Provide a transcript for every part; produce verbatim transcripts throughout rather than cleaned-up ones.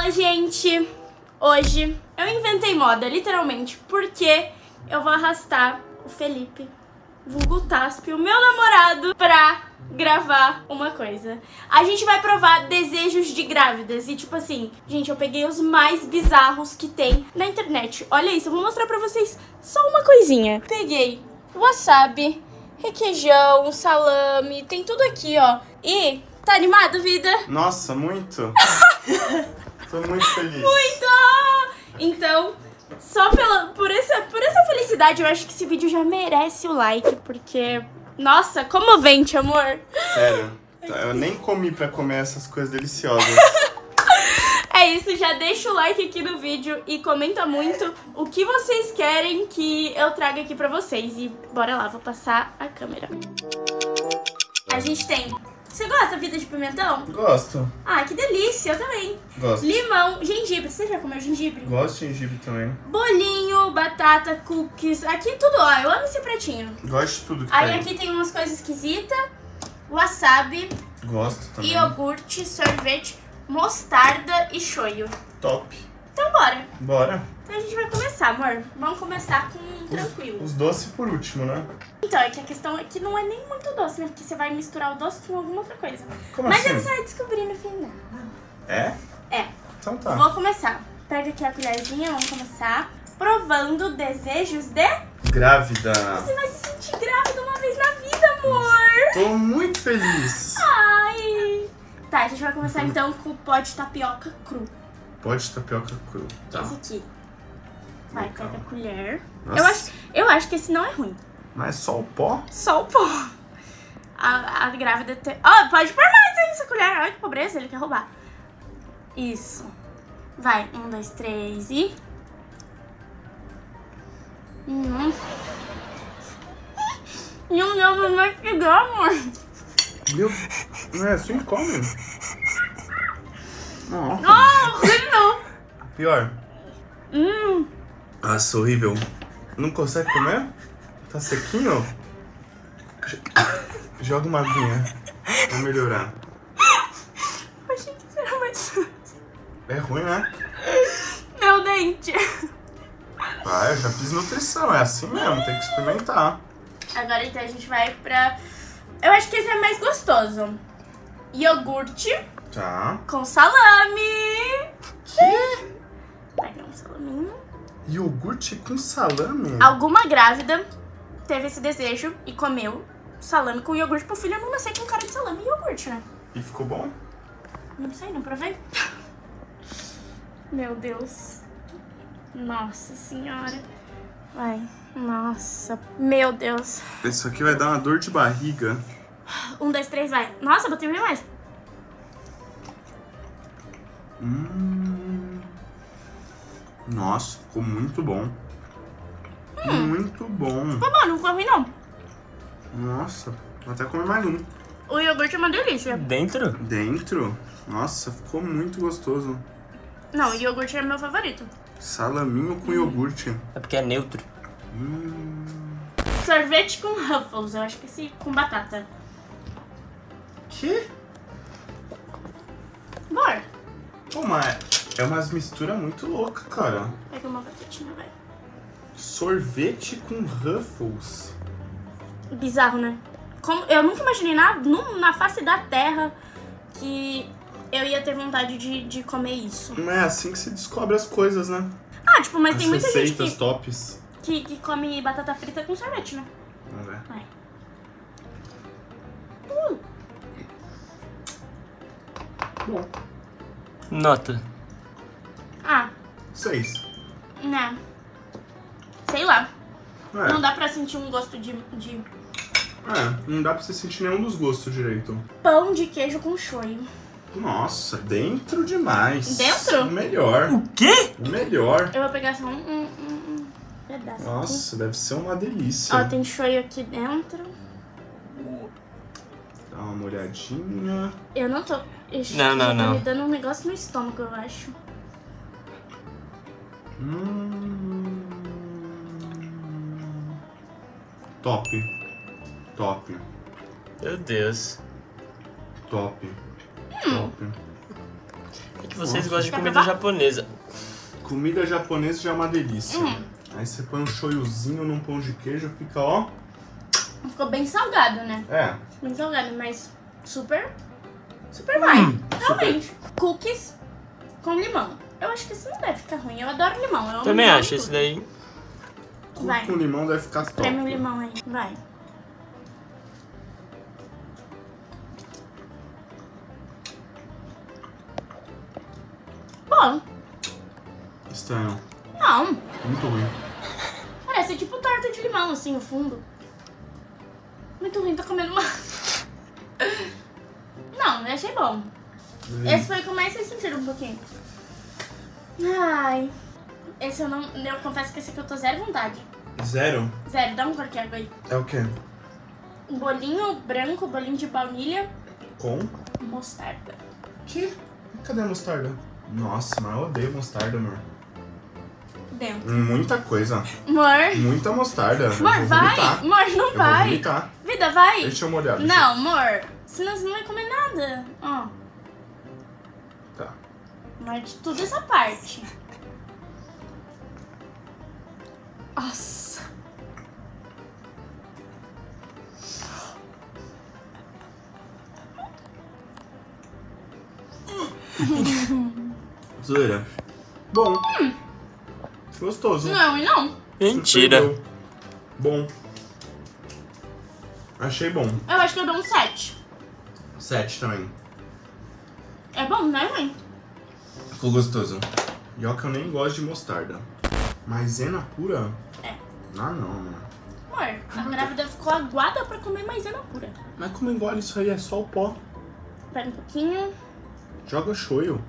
Fala, gente! Hoje eu inventei moda, literalmente, porque eu vou arrastar o Felipe, vulgo Taspi, o meu namorado, pra gravar uma coisa. A gente vai provar desejos de grávidas e, tipo assim, gente, eu peguei os mais bizarros que tem na internet. Olha isso, eu vou mostrar pra vocês só uma coisinha. Peguei wasabi, requeijão, salame, tem tudo aqui, ó. E tá animado, vida? Nossa, muito. Tô muito feliz. Muito! Então, só pela, por, essa, por essa felicidade, eu acho que esse vídeo já merece o like, porque... Nossa, comovente, amor. Sério, eu nem comi pra comer essas coisas deliciosas. É isso, já deixa o like aqui no vídeo e comenta muito o que vocês querem que eu traga aqui pra vocês. E bora lá, vou passar a câmera. A gente tem... Você gosta da vida de pimentão? Gosto. Ah, que delícia, eu também. Gosto. Limão, gengibre. Você já comeu gengibre? Gosto de gengibre também. Bolinho, batata, cookies. Aqui tudo, ó. Eu amo esse pratinho. Gosto de tudo que Aí tem. aqui tem umas coisas esquisitas. Wasabi. Gosto também. Iogurte, sorvete, mostarda e shoyu. Top. Então bora. Bora. Então a gente vai começar, amor. Vamos começar com tranquilo. Os, os doces por último, né? Então, é que a questão é que não é nem muito doce, né? Porque você vai misturar o doce com alguma outra coisa. Como Mas assim? aí você vai descobrir no final. É? É. Então tá. Vou começar. Pega aqui a colherzinha, vamos começar. Provando desejos de... Grávida. Você vai se sentir grávida uma vez na vida, amor. Tô muito feliz. Ai. Tá, a gente vai começar então com o pó de tapioca cru. Pó de tapioca cru. Tá. Esse aqui. Vai, Legal. pega a colher. Nossa. Eu acho, eu acho que esse não é ruim. Mas só o pó? Só o pó. A, a grávida tem... Ó, oh, pode pôr mais aí essa colher. Olha que pobreza, ele quer roubar. Isso. Vai, um, dois, três e... Hum. Meu Deus, não vai pegar, amor. Meu... Não é assim que come? Nossa. Ah, horrível. Pior. Hum. Nossa, horrível. Não consegue comer? Tá sequinho? Joga uma aguinha pra melhorar. Eu achei que era mais... É ruim, né? Meu dente. Ah, eu já fiz nutrição, é assim mesmo, tem que experimentar. Agora então a gente vai pra... Eu acho que esse é mais gostoso. Iogurte Tá. com salame. Que? Pega um salaminho. Iogurte com salame? Alguma grávida teve esse desejo e comeu salame com iogurte pro filho não nascer com cara de salame e iogurte, né? E ficou bom? Não sei, não provei. Meu Deus. Nossa senhora. Vai. Nossa. Meu Deus. Isso aqui vai dar uma dor de barriga. Um, dois, três, vai. Nossa, botei bem mais. Hum. Nossa, ficou muito bom. Hum. Muito bom. Ficou bom, não ficou ruim não. Nossa, vou até comer mais um. O iogurte é uma delícia. Dentro? Dentro? Nossa, ficou muito gostoso. Não, o iogurte é meu favorito. Salaminho com iogurte. É porque é neutro. Hum. Sorvete com Ruffles, eu acho que esse com batata. Que? Bora. Pô, mas é umas misturas muito loucas, cara. Pega uma batatinha, vai. Sorvete com Ruffles. Bizarro, né? Como, eu nunca imaginei na, no, na face da terra que eu ia ter vontade de, de comer isso. Não é assim que se descobre as coisas, né? Ah, tipo, mas As tem muita gente receitas que, tops. que, que come batata frita com sorvete, né? Vamos ver. Vai. Hum. Bom, Nota. Ah, seis. né? Sei lá. É, Não dá pra sentir um gosto de, de é, não dá pra você sentir nenhum dos gostos direito. pão de queijo com shoyu. Nossa, dentro demais. Dentro? O melhor. O quê? O melhor. Eu vou pegar só um, um, um, um pedaço aqui. Nossa, deve ser uma delícia. Ó, tem shoyu aqui dentro. Dá uma olhadinha. Eu não tô... Ixi, Não, não, tá não. me dando um negócio no estômago, eu acho. Hum... Top. Top. Meu Deus. Top. Hum. Top. É que vocês Nossa. gostam de Quer comida provar? japonesa. Comida japonesa já é uma delícia. Hum. Aí você põe um shoyuzinho num pão de queijo, fica ó. Ficou bem salgado, né? É. Bem salgado, mas super, super vai. Hum, Realmente. Cookies com limão. Eu acho que isso não deve ficar ruim. Eu adoro limão. Eu amo Também limão acho, em esse tudo. daí. Cookie Vai. com limão deve ficar top. Espreme o limão aí. Vai. Bom. Estranho. Não. Muito ruim. Parece tipo torta de limão, assim, o fundo. Muito ruim, tô comendo uma... Não, eu achei bom. Esse foi o que eu mais senti um pouquinho. Ai. Esse eu não... Eu confesso que esse aqui eu tô zero vontade. Zero? Zero, dá um corte de água aí. É o quê? Um bolinho branco, bolinho de baunilha, Com? mostarda. Que? Cadê a mostarda? Nossa, mas eu odeio mostarda, amor. Dentro. Muita coisa. Amor. Muita mostarda. Eu Amor, vou vai. vomitar. Amor, não Eu vai. vou vomitar. Vida, vai. Deixa eu molhar. deixa Não, amor. Senão você não vai comer nada. Ó. eu- Tá. Morde tudo essa parte. Nossa. Zoeira. Bom. Gostoso. Não, e não. Mentira. Surpreendeu. Bom. Achei bom. Eu acho que eu dou um sete. Sete também. É bom, né, mãe? Ficou gostoso. E ó que eu nem gosto de mostarda. Maisena pura? É. Ah, não, mano. Amor, a grávida ficou aguada pra comer maisena pura. Mas como engole isso aí? É só o pó. Pega um pouquinho. Joga shoyu.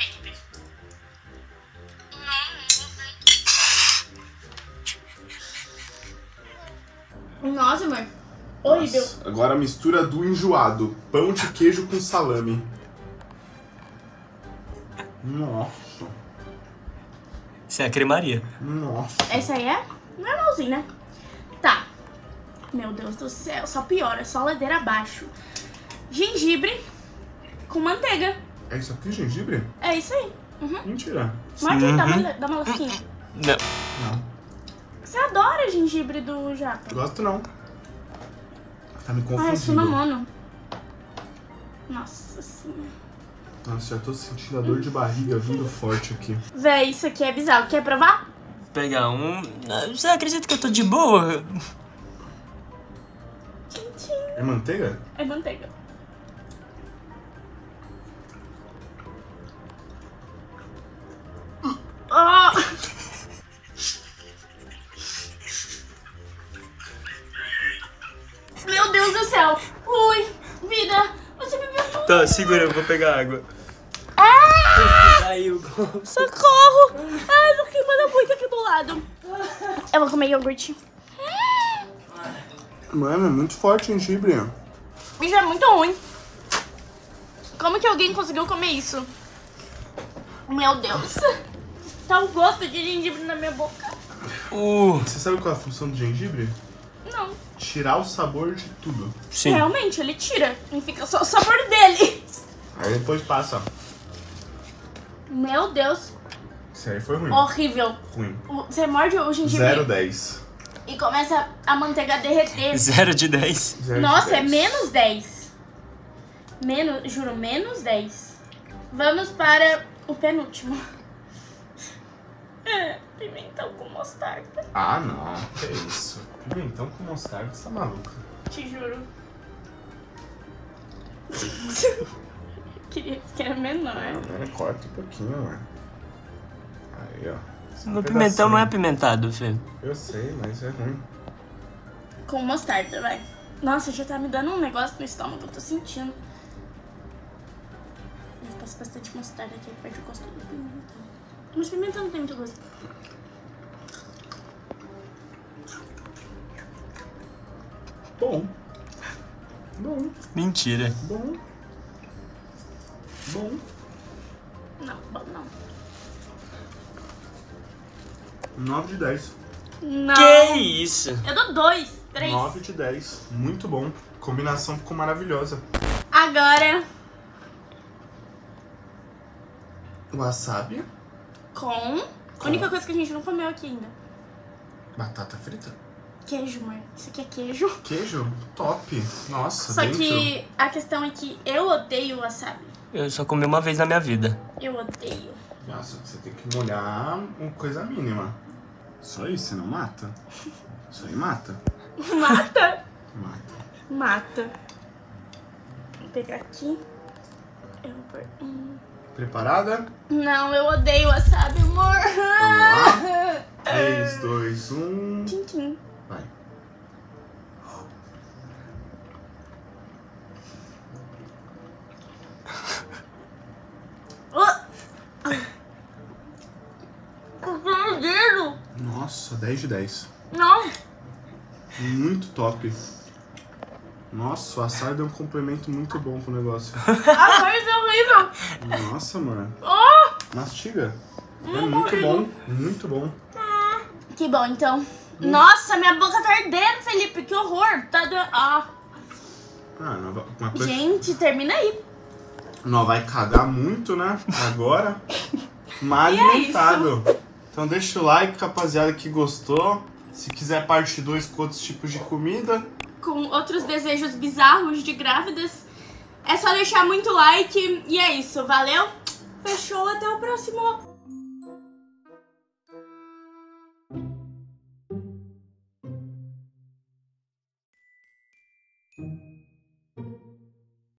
Nossa, amor. Horrível. Nossa, agora a mistura do enjoado. Pão de queijo com salame. Nossa. Isso é a cremaria. Nossa. Essa aí é normalzinho, né? Tá. Meu Deus do céu, só piora, só ladeira abaixo. Gengibre com manteiga. É isso aqui, gengibre? É isso aí. Uhum. Mentira. Morde aí, dá Uhum. uma, dá uma lasquinha. Não. Não. Você adora gengibre do japa. Gosto não. Tá me Ah, é confundindo. sunamono. Nossa senhora. Nossa, já tô sentindo a dor de barriga vindo forte aqui. Véi, isso aqui é bizarro. Quer provar? Vou pegar um. Ah, Você acredita que eu tô de boa? Tchim, tchim. É manteiga? É manteiga. Oh! Meu Deus do céu! Ui! Vida! Você bebeu tudo! Tá, segura, eu vou pegar água. Ah! Caiu. Socorro! Ai, tô queimando muito aqui do lado. Eu vou comer iogurte. Mano, é muito forte o gengibre. Isso é muito ruim. Como que alguém conseguiu comer isso? Meu Deus. Tá o gosto de gengibre na minha boca. Uh, Você sabe qual é a função do gengibre? Não. Tirar o sabor de tudo. sim. Realmente, ele tira. E fica só o sabor dele. Aí depois passa. Meu Deus. Isso aí foi ruim. Horrível. Ruim. O- Você morde o gengibre Zero dez. e começa a manteiga a derreter. Zero de dez. Zero Nossa, de é dez. menos dez. Menos, juro, menos dez. Vamos para o penúltimo. É, pimentão com mostarda. Ah, não. Que isso. Pimentão com mostarda, você tá maluca. Te juro. Queria que era menor. Ah, corta um pouquinho, amor. Aí, ó. Meu Um pimentão não é pedacinho. apimentado, Fê. Eu sei, mas é ruim. Com mostarda, vai. Nossa, já tá me dando um negócio no estômago, eu tô sentindo. Eu passo bastante mostarda aqui, perde o gosto do pimentão. Mas pimentão não tem muito gosto. Bom. Bom. Mentira. Bom. Bom. Não, bom, não. nove de dez. Não. Que isso? Eu dou dois, três. nove de dez. Muito bom. A combinação ficou maravilhosa. Agora... Wasabi. Com... A única coisa que a gente não comeu aqui ainda. Batata frita. Queijo, amor. Isso aqui é queijo. Queijo? Top. Nossa, Só dentro. que a questão é que eu odeio wasabi. Eu só comi uma vez na minha vida. Eu odeio. Nossa, você tem que molhar uma coisa mínima. Só isso, você não mata? Isso aí mata? Mata? Mata. Mata. Vou pegar aqui. Eu vou pôr... Hum. Preparada? Não, eu odeio wasabi, amor. Vamos lá. três, dois, um... Tchim, tchim. Vai. Meu dedo. Nossa, dez de dez. Não. Muito top. Nossa, o wasabi deu um complemento muito bom pro negócio. A coisa é horrível. Nossa, mano. Oh. Mastiga. É muito bom, muito bom. Que bom, então. Nossa, minha boca tá ardendo, Felipe. Que horror. Tá doendo. Ah. Ah, não vai- uma coisa... Gente, termina aí. Não vai cagar muito, né? Agora. Mal E é alimentado. Então deixa o like, rapaziada, que gostou. Se quiser parte dois com outros tipos de comida. Com outros desejos bizarros de grávidas. É só deixar muito like. E é isso, valeu? Fechou, até o próximo.